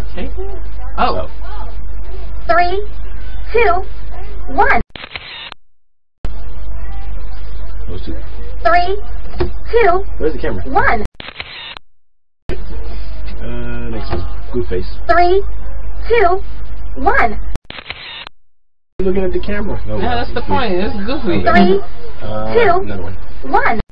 Oh. 3, 2, 1. Those two. 3, 2, Where's the camera? 1. Next one. Good face. 3, 2, 1. Looking at the camera. Yeah, that's the point. It's goofy. 3, 2, another one. 1.